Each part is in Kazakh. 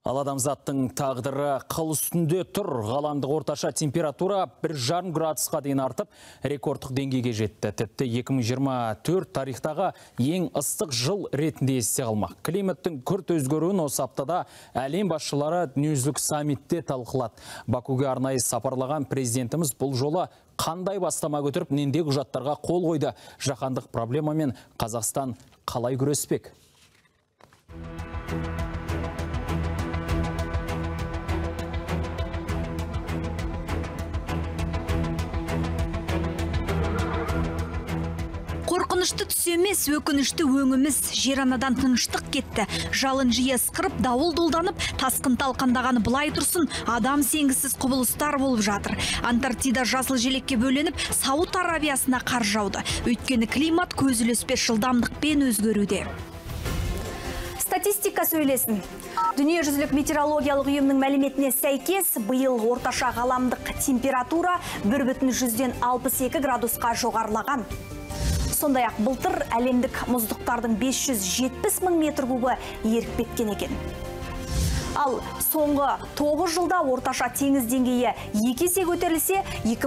Ал адамзаттың тағдыры қыл үстінде тұр. Ғаламдық орташа температура 1,5 градусқа дейін артып, рекордтық деңгейге жетті. Тіпті 2024 тарихтағы ең ыстық жыл ретінде есте қалмақ. Климаттың күрт өзгеруін осы аптада әлем басшылары дүниежүзілік саммитте талқылады. Бакуге арнайы сапарлаған президентіміз бұл жолы қандай бастама көтеріп, нендей құжаттарға қол қойды? Жаһандық проблемамен Қазақстан қалай күреспек? Қорқынышты түс емес, өкінішті өңіміз. Жер анадан тыныштық кетті. Жалын жиі ысқырып, дауыл долданып, тасқын талқандағаны былай тұрсын, адам сенгісіз құбылыстар болып жатыр. Антарктида жасыл желекке бөленіп, Сауд Арабиясына қар жауды. Өйткені климат көз ілеспес жылдамдықпен өзгеруде. Статистика сөйлесін. Дүниежүзілік метеорологиялық ұйымның мәліметіне сәйкес, биыл орташа ғаламдық температура 1,62 градусқа жоғарылаған. Сондай-ақ былтыр әлемдік мұздықтардың 570 мың метр кубы еріп кеткен екен. Ал соңғы 9 жылда орташа теңіз деңгейі 2 есе көтерілсе,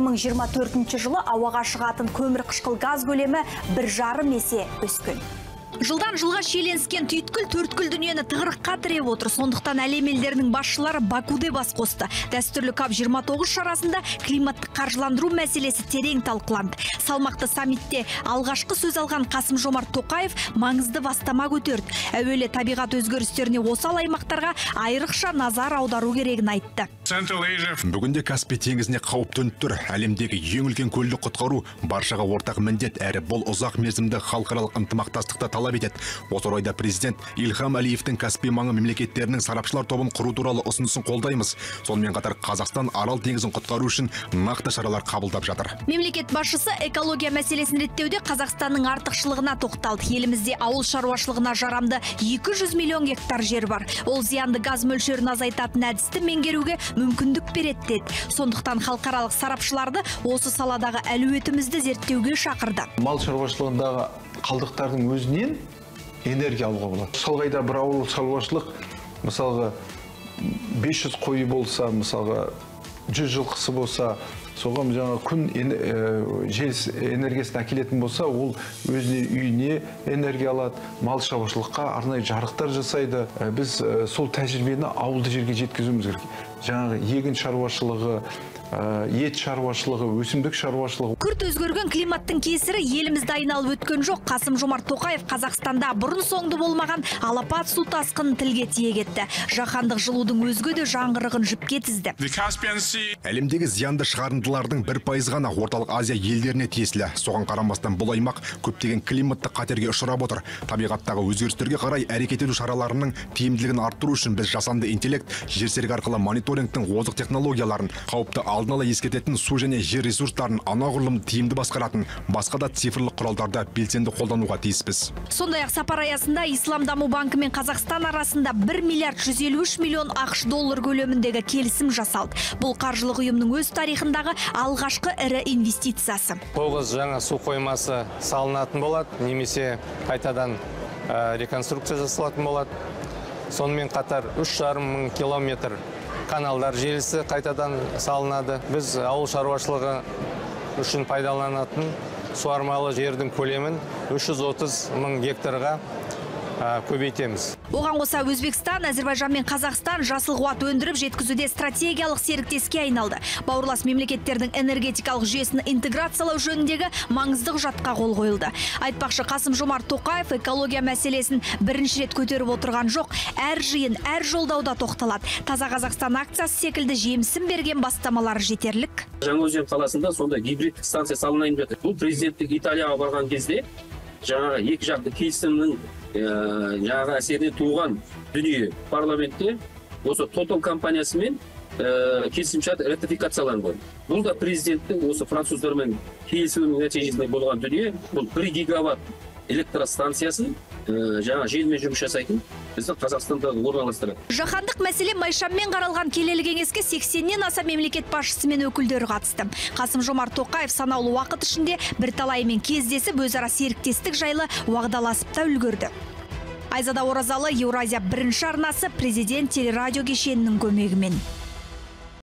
2024 жылы ауаға шығатын көмір қышқыл газ көлемі 1,5 есе өскен. Жылдан жылға шиеленіскен түйткіл төрткіл дүниені тығырыққа тіреп отыр. Сондықтан әлем елдерінің басшылары Бакуде бас қосты. Дәстүрлі КОП29 шарасында климаттық қаржыландыру мәселесі терең талқыланды. Салмақты саммитте алғашқы сөз алған Қасым-Жомарт Тоқаев маңызды бастама көтерді. Әуелі табиғат өзгерістеріне осал аймақтарға айрықша назар аудару керегін айтты. Бүгінде Каспий теңізіне қауіп төніп тұр. Әлемдегі ең үлкен көлді құтқару баршаға ортақ міндет, әрі бұл ұзақ мерзімді халықаралық ынтымақтастықта талап етеді. Осы орайда президент Ильхам Алиевтің Каспий маңы мемлекеттерінің сарапшылар тобын құру туралы ұсынысын қолдаймыз. Сонымен қатар Қазақстан Арал теңізін құтқару үшін нақты шаралар қабылдап жатыр. Мемлекет басшысы экология мәселесін реттеуде Қазақстанның артықшылығына тоқталды. Елімізде ауыл шаруашылығына жарамды 200 миллион гектар жер бар. Ол зиянды газ мөлшерін азайтатын әдісті меңгеруге мүмкіндік береді деді. Сондықтан халықаралық сарапшыларды осы саладағы әлеуетімізді зерттеуге шақырды. Мал шаруашылығындағы қалдықтардың өзінен энергия алуға болады. Шалғайда бір ауыл шаруашылық, мысалға 500 қойы болса, мысалға 100 жылқысы болса, соған жаңа күн жел энергиясын әкелетін болса, ол өзіне үйіне энергия алады, мал шаруашылыққа арнайы жарықтар жасайды. Біз сол тәжірибені ауылды жерге жеткізуіміз керек. Жаңағы егін шаруашылығы, ет шаруашылығы, өсімдік шаруашылығы. Күрт өзгерген климаттың кесірі елімізді айналып өткен жоқ. Қасым-Жомарт Тоқаев Қазақстанда бұрын соңды болмаған алапат су тасқынын тілге тиек етті. Жаһандық жылудың өзге де жаңғырығын жіпке тізді. Әлемдегі зиянды шығарындылардың 1% ғана орталық Азия елдеріне тиесілі. Соған қарамастан бұл аймақ көптеген климаттық қатерге ұшырап отыр. Табиғаттағы өзгерістерге қарай әрекет ету шараларының тиімділігін арттыру үшін біз жасанды интеллект, жерсерік арқылы мониторингтің озық технологияларын, қауіпті алдын ала ескертетін су және жер ресурстарын анағұрлым тиімді басқаратын басқа да цифрлық құралдарды белсенді қолдануға тиіспіз. Сондай-ақ сапар аясында Ислам даму банкі мен Қазақстан арасында 1 миллиард 153 миллион ақш доллар көлеміндегі келісім жасалды. Бұл қаржылық ұйымның өз тарихындағы алғашқы ірі инвестициясы. 9 жаңа су қоймасы салынатын болады, немесе қайтадан реконструкция жасалатын болады. Сонымен қатар 3,5 мың километр каналдар желісі қайтадан салынады. Біз ауыл шаруашылығы үшін пайдаланатын суармалы жердің көлемін 330 мың гектарға көбейтеміз. Оған қоса Өзбекстан, Әзербайжан мен Қазақстан жасыл қуат өндіріп жеткізуде стратегиялық серіктеске айналды. Бауырлас мемлекеттердің энергетикалық жүйесін интеграциялау жөніндегі маңызды құжатқа қол қойылды. Айтпақшы, Қасым-Жомарт Тоқаев экология мәселесін бірінші рет көтеріп отырған жоқ. Әр жиын, әр жолдауда тоқталады. Таза Қазақстан акциясы секілді жемісін берген бастамалары жетерлік. Жаңаөзен қаласында сонда гибрид станция салынайын жатыр. Бұл президенттік Италияға барған кезде жаңағы екі жақты келісімнің жаңағы әсерінен туған дүние парламентте осы Total компаниясымен келісімшарт ратификацияланған. Бұл да президенттің осы француздармен келісімнің нәтижесінде болған дүние. Бұл 1 гигаватт электростанциясын жаңа желмен жұмыс жасайтын біздің Қазақстанда орналастырады. Жаһандық мәселе майшаммен қаралған келелі кеңеске 80-нен аса мемлекет басшысы мен өкілдері қатысты. Қасым-Жомарт Тоқаев санаулы уақыт ішінде бірталаймен кездесіп, өзара серіктестік жайлы уағдаласып та үлгерді. Айзада Оразалы, Еуразия бірінші арнасы, президент телерадио кешенінің көмегімен.